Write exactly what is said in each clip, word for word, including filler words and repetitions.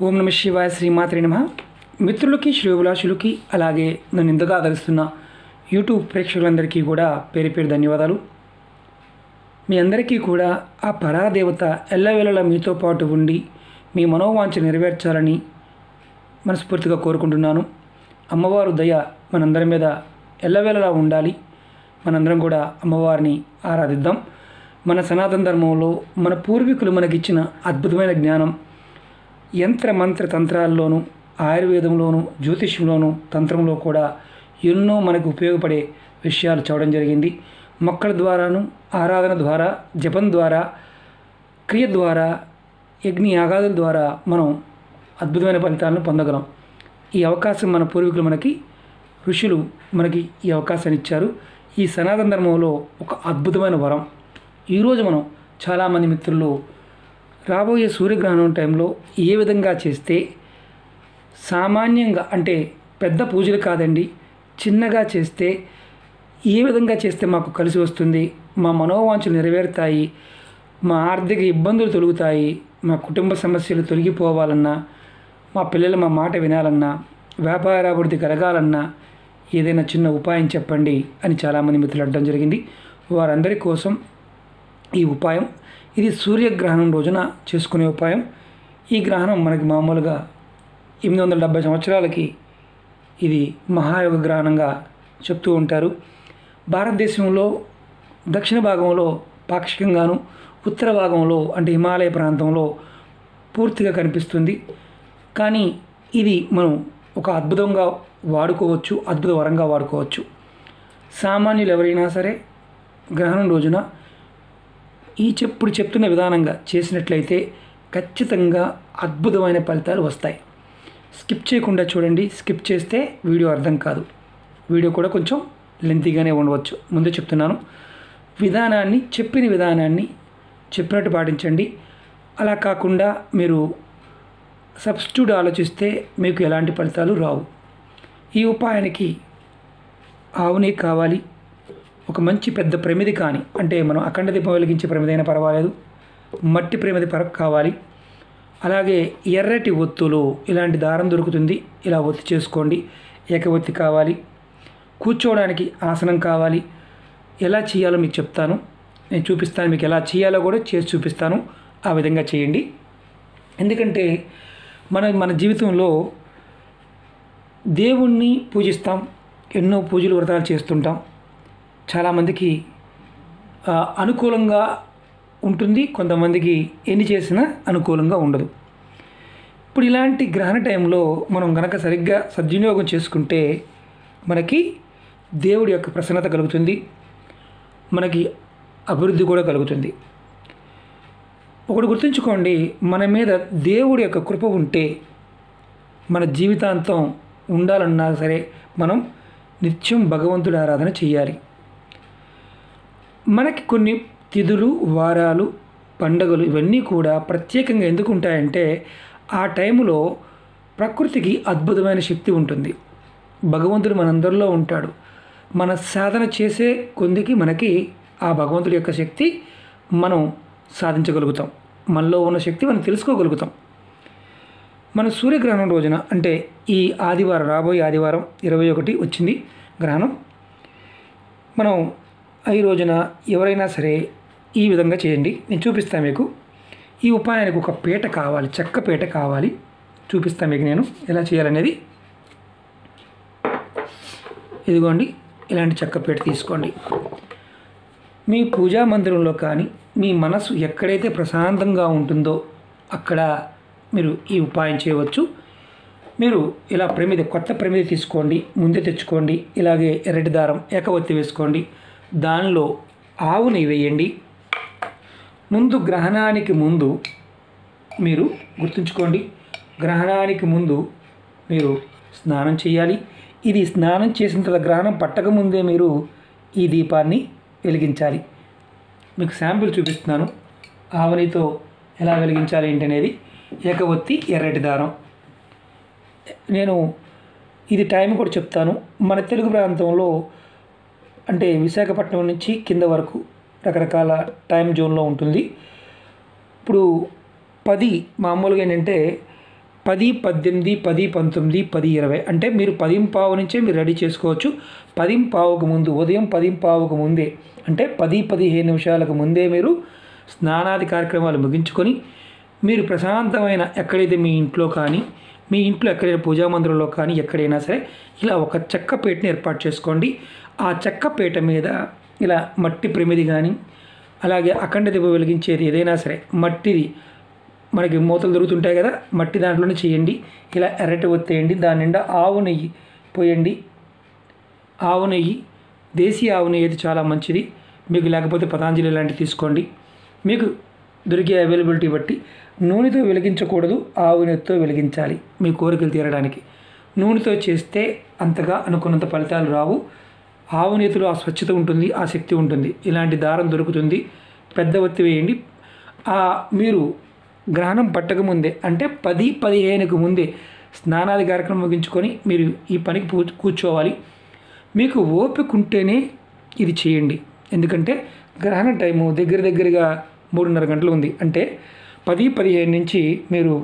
ఓం నమ శివాయ శ్రీమాత్రే నమః. మిత్రులకి శ్రేయోభిలాషులకి అలాగే నన్ను ఇంతగా ఆదరిస్తున్న యూట్యూబ్ ప్రేక్షకులందరికీ కూడా పేరు పేరు ధన్యవాదాలు. మీ అందరికీ కూడా ఆ పరాదేవత ఎల్లవేళలా మీతో పాటు ఉండి మీ మనోవాంఛ నెరవేర్చాలని మనస్ఫూర్తిగా కోరుకుంటున్నాను. అమ్మవారు దయ మనందరి మీద ఎల్లవేళలా ఉండాలి. మనందరం కూడా అమ్మవారిని ఆరాధిద్దాం. మన సనాతన ధర్మంలో మన పూర్వీకులు మనకిచ్చిన అద్భుతమైన జ్ఞానం యంత్ర మంత్ర తంత్రాల్లోనూ ఆయుర్వేదంలోనూ జ్యోతిష్యంలోనూ తంత్రంలో కూడా ఎన్నో మనకు ఉపయోగపడే విషయాలు చూడడం జరిగింది. మొక్కల ద్వారాను ఆరాధన ద్వారా జపం ద్వారా క్రియ ద్వారా యజ్ఞ యాగాదుల ద్వారా మనం అద్భుతమైన ఫలితాలను పొందగలం. ఈ అవకాశం మన పూర్వీకులు మనకి ఋషులు మనకి ఈ అవకాశాన్ని ఇచ్చారు. ఈ సనాతన ధర్మంలో ఒక అద్భుతమైన వరం. ఈరోజు మనం చాలామంది మిత్రులు రాబోయే సూర్యగ్రహణం టైంలో ఏ విధంగా చేస్తే సామాన్యంగా అంటే పెద్ద పూజలు కాదండి, చిన్నగా చేస్తే ఏ విధంగా చేస్తే మాకు కలిసి వస్తుంది, మా మనోవాంఛలు నెరవేరుతాయి, మా ఆర్థిక ఇబ్బందులు తొలుగుతాయి, మా కుటుంబ సమస్యలు తొలగిపోవాలన్నా, మా పిల్లలు మా మాట వినాలన్నా, వ్యాపార అభివృద్ధి కలగాలన్నా ఏదైనా చిన్న ఉపాయం చెప్పండి అని చాలామంది మిత్రులు అడగడం జరిగింది. వారందరి కోసం ఈ ఉపాయం, ఇది సూర్యగ్రహణం రోజున చేసుకునే ఉపాయం. ఈ గ్రహణం మనకి మామూలుగా ఎనిమిది వందల డెబ్బై సంవత్సరాలకి ఇది మహాయోగ గ్రహణంగా చెప్తూ ఉంటారు. భారతదేశంలో దక్షిణ భాగంలో పాక్షికంగాను, ఉత్తర భాగంలో అంటే హిమాలయ ప్రాంతంలో పూర్తిగా కనిపిస్తుంది. కానీ ఇది మనం ఒక అద్భుతంగా వాడుకోవచ్చు, అద్భుత వరంగా వాడుకోవచ్చు. సామాన్యులు ఎవరైనా సరే గ్రహణం రోజున ఈ చెప్పుడు చెప్తున్న విధానంగా చేసినట్లయితే ఖచ్చితంగా అద్భుతమైన ఫలితాలు వస్తాయి. స్కిప్ చేయకుండా చూడండి. స్కిప్ చేస్తే వీడియో అర్థం కాదు. వీడియో కూడా కొంచెం లెంతీగానే ఉండవచ్చు. ముందే చెప్తున్నాను, విధానాన్ని చెప్పిన విధానాన్ని చెప్పినట్టు పాటించండి. అలా కాకుండా మీరు సబ్స్టిట్యూట్ ఆలోచిస్తే మీకు ఎలాంటి ఫలితాలు రావు. ఈ ఉపాయానికి ఆవు నెయ్యి కావాలి. ఒక మంచి పెద్ద ప్రమిది కానీ, అంటే మనం అఖండ దీపం వెలిగించే ప్రమిది అయినా పర్వాలేదు, మట్టి ప్రమిది పర కావాలి. అలాగే ఎర్రటి ఒత్తులు, ఇలాంటి దారం దొరుకుతుంది, ఇలా ఒత్తి చేసుకోండి. ఏక ఒత్తి కావాలి. కూర్చోవడానికి ఆసనం కావాలి. ఎలా చేయాలో మీకు చెప్తాను, నేను చూపిస్తాను. మీకు ఎలా చేయాలో కూడా చేసి చూపిస్తాను. ఆ విధంగా చేయండి. ఎందుకంటే మన మన జీవితంలో దేవుణ్ణి పూజిస్తాం, ఎన్నో పూజలు వ్రతాలు చేస్తుంటాం. చాలామందికి అనుకూలంగా ఉంటుంది, కొంతమందికి ఎన్ని చేసినా అనుకూలంగా ఉండదు. ఇప్పుడు ఇలాంటి గ్రహణ టైంలో మనం గనక సరిగ్గా సద్వినియోగం చేసుకుంటే మనకి దేవుడి యొక్క ప్రసన్నత కలుగుతుంది, మనకి అభివృద్ధి కూడా కలుగుతుంది. ఒకటి గుర్తుంచుకోండి, మన మీద దేవుడి యొక్క కృప ఉంటే మన జీవితాంతం ఉండాలన్నా సరే మనం నిత్యం భగవంతుడి ఆరాధన చేయాలి. మనకి కొన్ని తిథులు, వారాలు, పండుగలు ఇవన్నీ కూడా ప్రత్యేకంగా ఎందుకు ఉంటాయంటే ఆ టైంలో ప్రకృతికి అద్భుతమైన శక్తి ఉంటుంది. భగవంతుడు మనందరిలో ఉంటాడు. మన సాధన చేసే కొందికి మనకి ఆ భగవంతుడి యొక్క శక్తి మనం సాధించగలుగుతాం. మనలో ఉన్న శక్తి మనం తెలుసుకోగలుగుతాం. మన సూర్యగ్రహణం రోజున అంటే ఈ ఆదివారం, రాబోయే ఆదివారం ఇరవై ఒకటి వచ్చింది గ్రహణం. మనం ఈ రోజున ఎవరైనా సరే ఈ విధంగా చేయండి. నేను చూపిస్తాను మీకు. ఈ ఉపాయానికి ఒక పీట కావాలి, చెక్క పీట కావాలి. చూపిస్తాను మీకు నేను ఎలా చేయాలనేది. ఇదిగోండి, ఇలాంటి చెక్క పీట తీసుకోండి. మీ పూజా మందిరంలో కానీ మీ మనసు ఎక్కడైతే ప్రశాంతంగా ఉంటుందో అక్కడ మీరు ఈ ఉపాయం చేయవచ్చు. మీరు ఇలా ప్రమిది, కొత్త ప్రమిది తీసుకోండి, ముందే తెచ్చుకోండి. ఇలాగే ఎర్రటి దారం ఏకవత్తి వేసుకోండి. దానిలో ఆవు నెయ్యి వేయండి. ముందు గ్రహణానికి ముందు మీరు గుర్తుంచుకోండి, గ్రహణానికి ముందు మీరు స్నానం చేయాలి. ఇది స్నానం చేసిన తర్వాత గ్రహణం పట్టకముందే మీరు ఈ దీపాన్ని వెలిగించాలి. మీకు శాంపిల్ చూపిస్తున్నాను ఆవు నెయ్యితో ఎలా వెలిగించాలి ఏంటనేది. ఏకవత్తి, ఎర్రటి దారం. నేను ఇది టైం కూడా చెప్తాను. మన తెలుగు ప్రాంతంలో అంటే విశాఖపట్నం నుంచి కింద వరకు రకరకాల టైం జోన్లో ఉంటుంది. ఇప్పుడు పది మామూలుగా ఏంటంటే పది పద్దెనిమిది పది పంతొమ్మిది పది ఇరవై అంటే మీరు పదింపావు నుంచే మీరు రెడీ చేసుకోవచ్చు. పదింపావుకు ముందు ఉదయం పదింపావుకు ముందే అంటే పది పదిహేను నిమిషాలకు ముందే మీరు స్నానాది కార్యక్రమాలు ముగించుకొని మీరు ప్రశాంతమైన ఎక్కడైతే మీ ఇంట్లో కానీ మీ ఇంట్లో ఎక్కడైనా పూజా మందిరంలో కానీ ఎక్కడైనా సరే ఇలా ఒక చెక్క పీటని ఏర్పాటు చేసుకోండి. ఆ చెక్క పీట మీద ఇలా మట్టి ప్రమిది కానీ అలాగే అఖండ దీపం వెలిగించేది ఏదైనా సరే మట్టిది మనకి మూతలు దొరుకుతుంటాయి కదా, మట్టి దాంట్లోనే చేయండి. ఇలా ఎర్రటి ఒత్తేయండి. దాని నిండా ఆవు నెయ్యి పోయండి. ఆవు నెయ్యి దేశీ ఆవు నెయ్యి అయితే చాలా మంచిది. మీకు లేకపోతే పతాంజలి లాంటివి తీసుకోండి. మీకు దొరికే అవైలబిలిటీ బట్టి నూనెతో వెలిగించకూడదు, ఆవు నెయ్యితో వెలిగించాలి మీ కోరికలు తీరడానికి. నూనెతో చేస్తే అంతగా అనుకున్నంత ఫలితాలు రావు. ఆవు నెయ్యిలో ఆ స్వచ్ఛత ఉంటుంది, ఆ శక్తి ఉంటుంది. ఇలాంటి దారం దొరుకుతుంది. పెద్ద ఒత్తి వేయండి. మీరు గ్రహణం పట్టకముందే అంటే పది పదిహేనుకు ముందే స్నానాది కార్యక్రమం ముగించుకొని మీరు ఈ పనికి కూర్చోవాలి. మీకు ఓపిక ఉంటేనే ఇది చేయండి. ఎందుకంటే గ్రహణ టైము దగ్గర దగ్గరగా మూడున్నర గంటలు ఉంది. అంటే పది పదిహేను నుంచి మీరు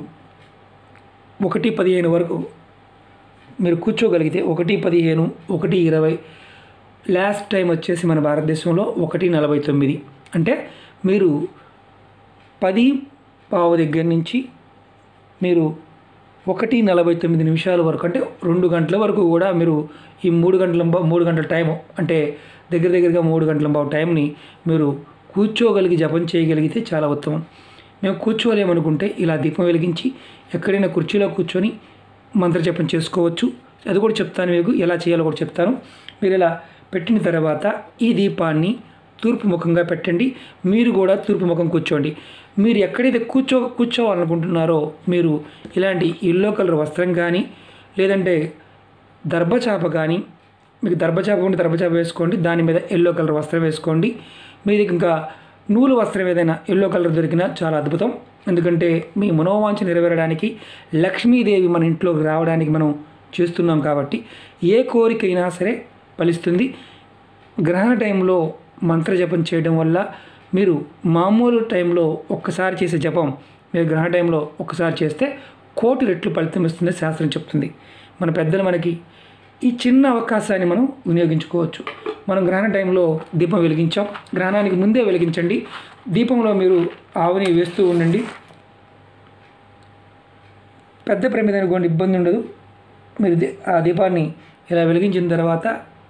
ఒకటి పదిహేను వరకు మీరు కూర్చోగలిగితే ఒకటి పదిహేను ఒకటి ఇరవై లాస్ట్ టైం వచ్చేసి మన భారతదేశంలో ఒకటి నలభై తొమ్మిది అంటే మీరు పది పావు దగ్గర నుంచి మీరు ఒకటి నలభై తొమ్మిది నిమిషాల వరకు అంటే రెండు గంటల వరకు కూడా మీరు ఈ మూడు గంటల మూడు గంటల టైము అంటే దగ్గర దగ్గరగా మూడు గంటల పావు టైంని మీరు కూర్చోగలిగి జపం చేయగలిగితే చాలా ఉత్తమం. మేము కూర్చోలేమనుకుంటే ఇలా దీపం వెలిగించి ఎక్కడైనా కుర్చీలో కూర్చొని మంత్ర జపం చేసుకోవచ్చు. అది కూడా చెప్తాను, మీకు ఎలా చేయాలో కూడా చెప్తాను. మీరు ఇలా పెట్టిన తర్వాత ఈ దీపాన్ని తూర్పు ముఖంగా పెట్టండి. మీరు కూడా తూర్పు ముఖం కూర్చోండి. మీరు ఎక్కడైతే కూర్చో కూర్చోవాలనుకుంటున్నారో మీరు ఇలాంటి ఎల్లో కలర్ వస్త్రం కానీ లేదంటే దర్భచాప కానీ, మీకు దర్భచాప ఉంటే దర్భచాప వేసుకోండి. దాని మీద ఎల్లో కలర్ వస్త్రం వేసుకోండి. మీది ఇంకా నూలు వస్త్రం ఏదైనా ఎల్లో కలర్ దొరికినా చాలా అద్భుతం. ఎందుకంటే మీ మనోవాంఛ నెరవేరడానికి లక్ష్మీదేవి మన ఇంట్లోకి రావడానికి మనం చేస్తున్నాం కాబట్టి ఏ కోరికైనా సరే ఫలిస్తుంది. గ్రహణ టైంలో మంత్ర జపం చేయడం వల్ల మీరు మామూలు టైంలో ఒక్కసారి చేసే జపం మీరు గ్రహణ టైంలో ఒక్కసారి చేస్తే కోటి రెట్లు ఫలితం ఇస్తుందని శాస్త్రం చెప్తుంది. మన పెద్దలు మనకి ఈ చిన్న అవకాశాన్ని మనం వినియోగించుకోవచ్చు. మనం గ్రహణ టైంలో దీపం వెలిగించాం. గ్రహణానికి ముందే వెలిగించండి. దీపంలో మీరు ఆవుని వేస్తూ ఉండండి. పెద్ద ప్రమిద అనుకోండి, ఇబ్బంది ఉండదు. మీరు ఆ దీపాన్ని ఇలా వెలిగించిన తర్వాత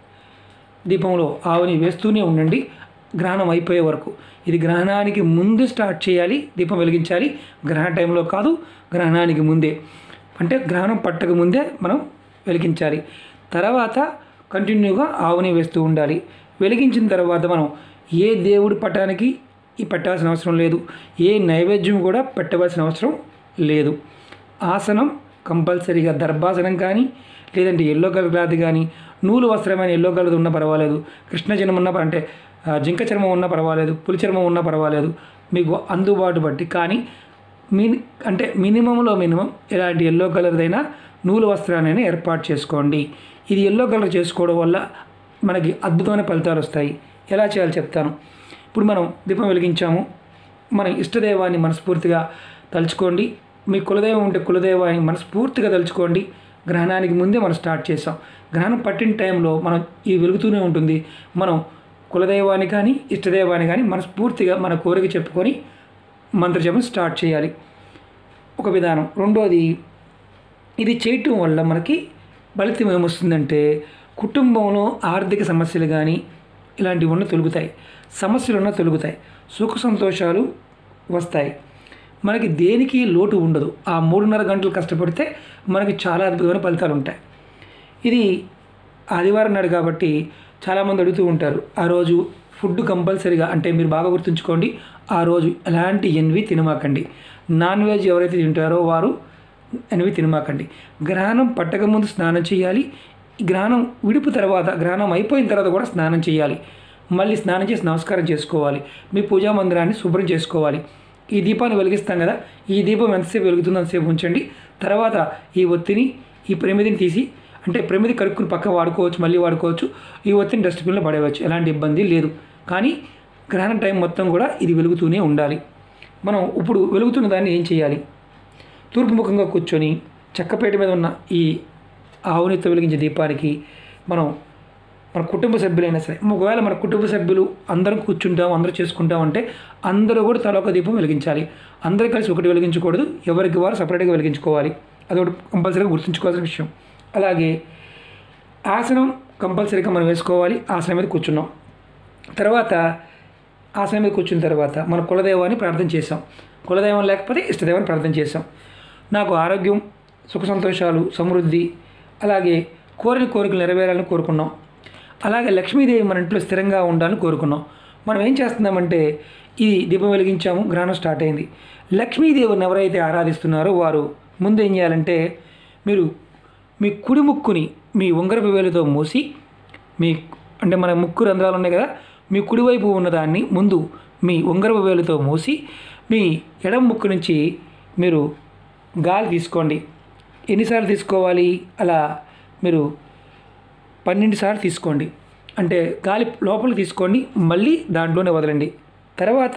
దీపంలో ఆవుని వేస్తూనే ఉండండి గ్రహణం అయిపోయే వరకు. ఇది గ్రహణానికి ముందు స్టార్ట్ చేయాలి, దీపం వెలిగించాలి. గ్రహణ టైంలో కాదు, గ్రహణానికి ముందే అంటే గ్రహణం పట్టక ముందే మనం వెలిగించాలి. తర్వాత కంటిన్యూగా ఆవుని వేస్తూ ఉండాలి. వెలిగించిన తర్వాత మనం ఏ దేవుడి పటానికి ఈ పెట్టాల్సిన అవసరం లేదు, ఏ నైవేద్యం కూడా పెట్టవలసిన అవసరం లేదు. ఆసనం కంపల్సరీగా దర్భాసనం కానీ లేదంటే ఎల్లో కలర్ క్లాత్ కానీ, నూలు వస్త్రమైన ఎల్లో కలర్ ఉన్నా పర్వాలేదు, కృష్ణ చర్మం ఉన్నా అంటే జింక చర్మం ఉన్నా పర్వాలేదు, పులి చర్మం ఉన్నా పర్వాలేదు, మీకు అందుబాటు బట్టి. కానీ మిని అంటే మినిమంలో మినిమం ఇలాంటి ఎల్లో కలర్దైనా నూలు వస్త్రాన్ని ఏర్పాటు చేసుకోండి. ఇది ఎల్లో కలర్ చేసుకోవడం వల్ల మనకి అద్భుతమైన ఫలితాలు వస్తాయి. ఎలా చేయాలో చెప్తాను. ఇప్పుడు మనం దీపం వెలిగించాము. మన ఇష్టదైవాన్ని మనస్ఫూర్తిగా తలుచుకోండి. మీ కులదైవం ఉంటే కులదైవాన్ని మనస్ఫూర్తిగా తలుచుకోండి. గ్రహణానికి ముందే మనం స్టార్ట్ చేసాం. గ్రహణం పట్టిన టైంలో మనం ఇది వెలుగుతూనే ఉంటుంది. మనం కులదైవాన్ని కానీ ఇష్టదైవాన్ని కానీ మనస్ఫూర్తిగా మన కోరిక చెప్పుకొని మంత్రజపం స్టార్ట్ చేయాలి. ఒక విధానం. రెండోది, ఇది చేయటం వల్ల మనకి ఫలితం ఏమొస్తుందంటే కుటుంబంలో ఆర్థిక సమస్యలు కానీ ఇలాంటివి ఉన్న తొలుగుతాయి, సమస్యలు ఉన్న తొలుగుతాయి, సుఖ సంతోషాలు వస్తాయి. మనకి దేనికి లోటు ఉండదు. ఆ మూడున్నర గంటలు కష్టపడితే మనకి చాలా అద్భుతమైన ఫలితాలు ఉంటాయి. ఇది ఆదివారం నాడు కాబట్టి చాలామంది అడుగుతూ ఉంటారు. ఆ రోజు ఫుడ్ కంపల్సరీగా అంటే మీరు బాగా గుర్తుంచుకోండి, ఆ రోజు ఎలాంటి ఎన్వి తినమాకండి. నాన్ వెజ్ ఎవరైతే తింటారో వారు ఎన్వి తినమాకండి. గ్రహణం పట్టకముందు స్నానం చేయాలి. గ్రహణం విడుపు తర్వాత, గ్రహణం అయిపోయిన తర్వాత కూడా స్నానం చేయాలి. మళ్ళీ స్నానం చేసి నమస్కారం చేసుకోవాలి. మీ పూజా మందిరాన్ని శుభ్రం చేసుకోవాలి. ఈ దీపాన్ని వెలిగిస్తాం కదా, ఈ దీపం ఎంతసేపు వెలుగుతుందో అంతసేపు ఉంచండి. తర్వాత ఈ ఒత్తిని ఈ ప్రమిదిని తీసి అంటే ప్రమిది కడుక్కుని పక్క వాడుకోవచ్చు, మళ్ళీ వాడుకోవచ్చు. ఈ ఒత్తిని డస్ట్బిన్లో పడేయవచ్చు, ఎలాంటి ఇబ్బంది లేదు. కానీ గ్రహణ టైం మొత్తం కూడా ఇది వెలుగుతూనే ఉండాలి. మనం ఇప్పుడు వెలుగుతున్న దాన్ని ఏం చేయాలి? తూర్పుముఖంగా కూర్చొని చెక్కపేట మీద ఉన్న ఈ ఆవునితో వెలిగించే దీపానికి మనం మన కుటుంబ సభ్యులైనా సరే, ఒకవేళ మన కుటుంబ సభ్యులు అందరం కూర్చుంటాం, అందరూ చేసుకుంటాం అంటే అందరూ కూడా తల ఒక దీపం వెలిగించాలి. అందరూ కలిసి ఒకటి వెలిగించకూడదు, ఎవరికి వారు సపరేట్గా వెలిగించుకోవాలి. అదొకటి కంపల్సరీగా గుర్తుంచుకోవాల్సిన విషయం. అలాగే ఆసనం కంపల్సరీగా మనం వేసుకోవాలి. ఆసనం మీద కూర్చున్నాం తర్వాత ఆసనం మీద కూర్చున్న తర్వాత మన కులదైవాన్ని ప్రార్థన చేసాం. కులదైవం లేకపోతే ఇష్టదైవాన్ని ప్రార్థన చేసాం. నాకు ఆరోగ్యం, సుఖ సంతోషాలు, సమృద్ధి, అలాగే కోరిన కోరికలు నెరవేరాలని కోరుకున్నాం. అలాగే లక్ష్మీదేవి మన ఇంట్లో స్థిరంగా ఉండాలని కోరుకున్నాం. మనం ఏం చేస్తున్నామంటే ఇది దీపం వెలిగించాము, గ్రహణం స్టార్ట్ అయింది. లక్ష్మీదేవిని ఎవరైతే ఆరాధిస్తున్నారో వారు ముందు ఏం చేయాలంటే మీరు మీ కుడి ముక్కుని మీ ఉంగరపు వేలుతో మూసి, మీ అంటే మన ముక్కు రంధ్రాలు ఉన్నాయి కదా, మీ కుడివైపు ఉన్నదాన్ని ముందు మీ ఉంగరపు వేలుతో మూసి మీ ఎడమ ముక్కు నుంచి మీరు గాలి తీసుకోండి. ఎన్నిసార్లు తీసుకోవాలి? అలా మీరు పన్నెండు సార్లు తీసుకోండి. అంటే గాలి లోపలికి తీసుకోండి, మళ్ళీ దాంట్లోనే వదలండి. తర్వాత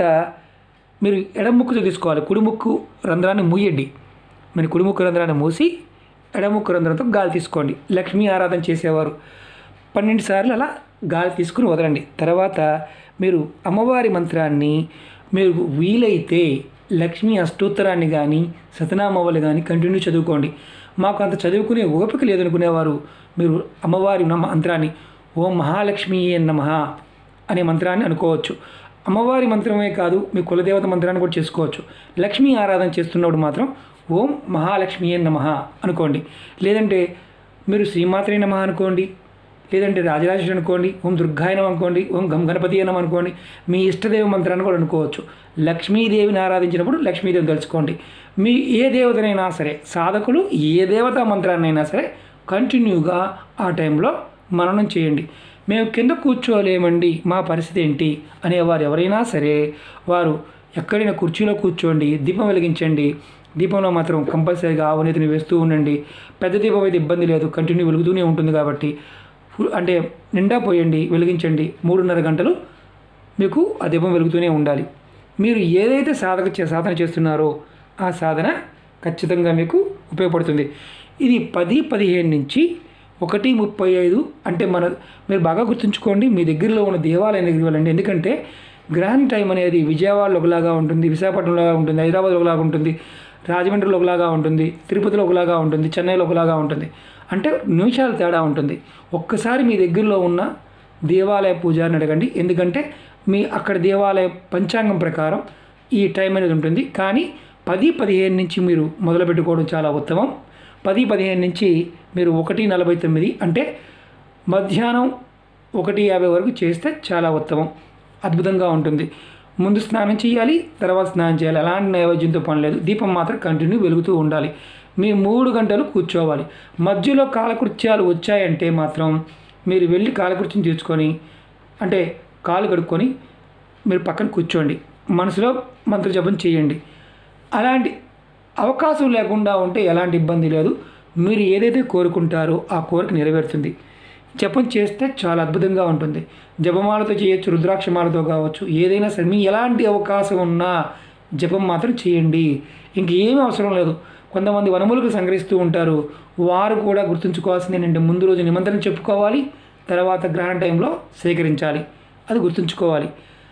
మీరు ఎడమ ముక్కుతో తీసుకోవాలి. కుడి ముక్కు రంధ్రాన్ని మూయండి. మీరు కుడి ముక్కు రంధ్రాన్ని మూసి ఎడమ ముక్కు రంధ్రంతో గాలి తీసుకోండి. లక్ష్మీ ఆరాధన చేసేవారు పన్నెండు సార్లు అలా గాలి తీసుకుని వదలండి. తర్వాత మీరు అమ్మవారి మంత్రాన్ని మీరు వీలైతే లక్ష్మీ అష్టోత్తరాన్ని కానీ సతనామవలు కానీ కంటిన్యూ చదువుకోండి. మాకు అంత చదువుకునే ఓపిక లేదనుకునేవారు మీరు అమ్మవారి మంత్రాన్ని ఓం మహాలక్ష్మీయే నమః అనే మంత్రాన్ని అనుకోవచ్చు. అమ్మవారి మంత్రమే కాదు, మీ కులదేవత మంత్రాన్ని కూడా చేసుకోవచ్చు. లక్ష్మీ ఆరాధన చేస్తున్నప్పుడు మాత్రం ఓం మహాలక్ష్మీయే నమః అనుకోండి. లేదంటే మీరు శ్రీమాత్రే నమః అనుకోండి, లేదంటే రాజరాజేశ్వరి అనుకోండి, ఓం దుర్గాయ నమః అనుకోండి, ఓం గం గణపతి నమః అనుకోండి. మీ ఇష్టదేవ మంత్రాన్ని కూడా అనుకోవచ్చు. లక్ష్మీదేవిని ఆరాధించినప్పుడు లక్ష్మీదేవిని తెలుసుకోండి. మీ ఏ దేవతనైనా సరే, సాధకులు ఏ దేవతా మంత్రాన్నైనా సరే కంటిన్యూగా ఆ టైంలో మననం చేయండి. మేము కింద కూర్చోలేమండి, మా పరిస్థితి ఏంటి అనేవారు ఎవరైనా సరే వారు ఎక్కడైనా కుర్చీలో కూర్చోండి, దీపం వెలిగించండి. దీపంలో మాత్రం కంపల్సరీగా ఆవునేతిని వేస్తూ ఉండండి. పెద్ద దీపం అయితే ఇబ్బంది లేదు, కంటిన్యూ వెలుగుతూనే ఉంటుంది కాబట్టి అంటే నిండా పోయండి, వెలిగించండి. మూడున్నర గంటలు మీకు ఆ దీపం వెలుగుతూనే ఉండాలి. మీరు ఏదైతే సాధక సాధన చేస్తున్నారో ఆ సాధన ఖచ్చితంగా మీకు ఉపయోగపడుతుంది. ఇది పది పదిహేను నుంచి ఒకటి ముప్పై ఐదు అంటే మన మీరు బాగా గుర్తుంచుకోండి. మీ దగ్గరలో ఉన్న దేవాలయం దగ్గరికి వెళ్ళండి. ఎందుకంటే గ్రహణ టైం అనేది విజయవాడలో ఒకలాగా ఉంటుంది, విశాఖపట్నంలో ఉంటుంది, హైదరాబాద్లో ఒకలాగా ఉంటుంది, రాజమండ్రిలో ఒకలాగా ఉంటుంది, తిరుపతిలో ఒకలాగా ఉంటుంది, చెన్నైలో ఒకలాగా ఉంటుంది. అంటే నిమిషాలు తేడా ఉంటుంది. ఒక్కసారి మీ దగ్గరలో ఉన్న దేవాలయ పూజారిని అడగండి. ఎందుకంటే మీ అక్కడ దేవాలయ పంచాంగం ప్రకారం ఈ టైం అనేది ఉంటుంది. కానీ పది పదిహేను నుంచి మీరు మొదలు పెట్టుకోవడం చాలా ఉత్తమం. పది పదిహేను నుంచి మీరు ఒకటి నలభై తొమ్మిది అంటే మధ్యాహ్నం ఒకటి యాభై వరకు చేస్తే చాలా ఉత్తమం, అద్భుతంగా ఉంటుంది. ముందు స్నానం చేయాలి, తర్వాత స్నానం చేయాలి. అలాంటి నైవేద్యంతో పని లేదు. దీపం మాత్రం కంటిన్యూ వెలుగుతూ ఉండాలి. మీ మూడు గంటలు కూర్చోవాలి. మధ్యలో కాలకృత్యాలు వచ్చాయంటే మాత్రం మీరు వెళ్ళి కాలకృత్యం తీర్చుకొని అంటే కాలు కడుక్కొని మీరు పక్కన కూర్చోండి, మనసులో మంత్ర జపం చేయండి. అలాంటి అవకాశం లేకుండా ఉంటే ఎలాంటి ఇబ్బంది లేదు. మీరు ఏదైతే కోరుకుంటారో ఆ కోరిక నెరవేరుతుంది. జపం చేస్తే చాలా అద్భుతంగా ఉంటుంది. జపమాలతో చేయొచ్చు, రుద్రాక్షమాలతో కావచ్చు, ఏదైనా సరే మీ ఎలాంటి అవకాశం ఉన్నా జపం మాత్రం చేయండి. ఇంకేమీ అవసరం లేదు. కొంతమంది వనములకు సంగ్రహిస్తూ ఉంటారు, వారు కూడా గుర్తుంచుకోవాల్సింది ఏంటంటే ముందు రోజు నిమంత్రణ చెప్పుకోవాలి, తర్వాత గ్రహణ టైంలో సేకరించాలి. అది గుర్తుంచుకోవాలి.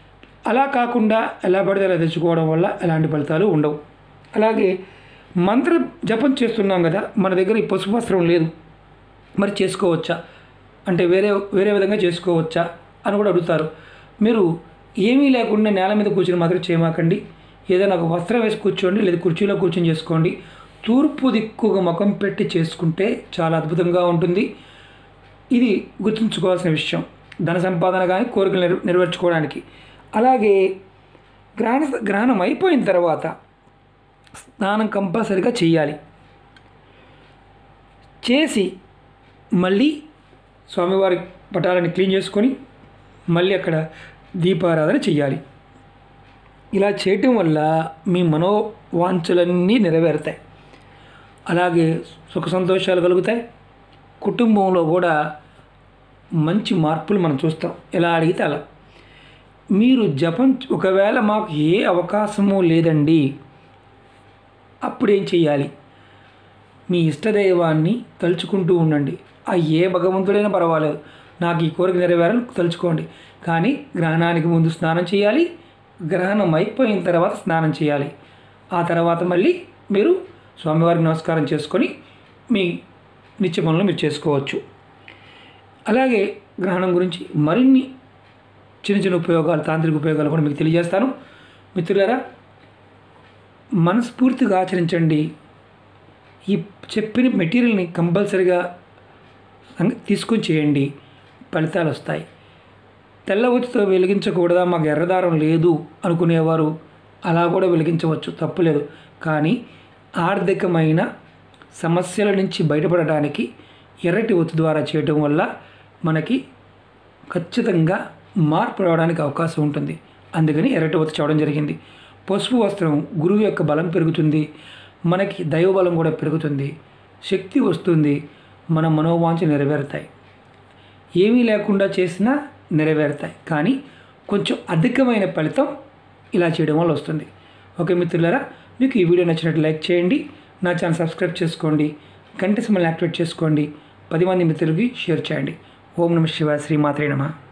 అలా కాకుండా ఎలా పడితే అలా తెచ్చుకోవడం వల్ల ఎలాంటి ఫలితాలు ఉండవు. అలాగే మంత్ర జపం చేస్తున్నాం కదా, మన దగ్గర ఈ పసుపు వస్త్రం లేదు, మరి చేసుకోవచ్చా అంటే వేరే వేరే విధంగా చేసుకోవచ్చా అని కూడా అడుగుతారు. మీరు ఏమీ లేకుండా నేల మీద కూర్చొని మాత్రం చేయమాకండి. ఏదైనా ఒక వస్త్రం వేసి కూర్చోండి, లేదా కుర్చీలో కూర్చొని చేసుకోండి. తూర్పు దిక్కుగా ముఖం పెట్టి చేసుకుంటే చాలా అద్భుతంగా ఉంటుంది. ఇది గుర్తుంచుకోవాల్సిన విషయం, ధన సంపాదన కానీ కోరికలు నెరవే నెరవేర్చుకోవడానికి. అలాగే గ్రహణ గ్రహణం అయిపోయిన తర్వాత స్నానం కంపల్సరిగా చేయాలి. చేసి మళ్ళీ స్వామివారి పటాలని క్లీన్ చేసుకొని మళ్ళీ అక్కడ దీపారాధన చేయాలి. ఇలా చేయటం వల్ల మీ మనోవాంఛలన్నీ నెరవేరుతాయి. అలాగే సుఖ సంతోషాలు కలుగుతాయి. కుటుంబంలో కూడా మంచి మార్పులు మనం చూస్తాం. ఎలా అడిగితే అలా. మీరు జపం ఒకవేళ మాకు ఏ అవకాశము లేదండి, అప్పుడు ఏం చేయాలి? మీ ఇష్టదైవాన్ని తలుచుకుంటూ ఉండండి. ఆ ఏ భగవంతుడైనా పర్వాలేదు, నాకు ఈ కోరిక నెరవేరాలని తలుచుకోండి. కానీ గ్రహణానికి ముందు స్నానం చేయాలి, గ్రహణం అయిపోయిన తర్వాత స్నానం చేయాలి. ఆ తర్వాత మళ్ళీ మీరు స్వామివారికి నమస్కారం చేసుకొని మీ నిత్య పనులు మీరు చేసుకోవచ్చు. అలాగే గ్రహణం గురించి మరిన్ని చిన్న చిన్న ఉపయోగాలు, తాంత్రిక ఉపయోగాలు కూడా మీకు తెలియజేస్తాను. మిత్రులారా, మనస్ఫూర్తిగా ఆచరించండి. ఈ చెప్పిన మెటీరియల్ని కంపల్సరిగా తీసుకొని చేయండి, ఫలితాలు వస్తాయి. తెల్ల ఒత్తితో వెలిగించకూడదా, మాకు ఎర్రదారం లేదు అనుకునేవారు అలా కూడా వెలిగించవచ్చు, తప్పులేదు. కానీ ఆర్థికమైన సమస్యల నుంచి బయటపడడానికి ఎర్రటి ఒత్తి ద్వారా చేయడం వల్ల మనకి ఖచ్చితంగా మార్పు రావడానికి అవకాశం ఉంటుంది. అందుకని ఎర్రటి ఒత్తి చేయడం జరిగింది. పసుపు వస్త్రం, గురువు యొక్క బలం పెరుగుతుంది, మనకి దైవబలం కూడా పెరుగుతుంది, శక్తి వస్తుంది, మన మనోవాంఛలు నెరవేరుతాయి. ఏమీ లేకుండా చేసినా నెరవేరుతాయి, కానీ కొంచెం అధికమైన ఫలితం ఇలా చేయడం వల్ల వస్తుంది. ఓకే మిత్రులారా, మీకు ఈ వీడియో నచ్చినట్టు లైక్ చేయండి, నా ఛానల్ సబ్స్క్రైబ్ చేసుకోండి, గంట సింబల్ని యాక్టివేట్ చేసుకోండి, పది మంది మిత్రులకి షేర్ చేయండి. ఓం నమః శివాయ. శ్రీమాత్రే నమః.